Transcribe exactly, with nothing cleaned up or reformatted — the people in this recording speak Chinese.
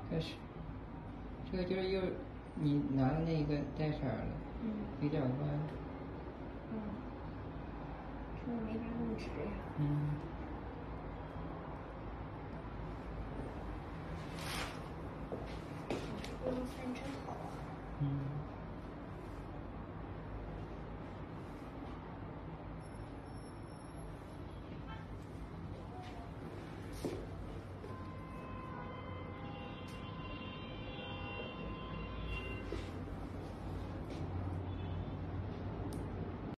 这是，这个就是又你拿的那个带色儿的， 嗯， 比较宽。 嗯，这个没法弄直呀。 嗯。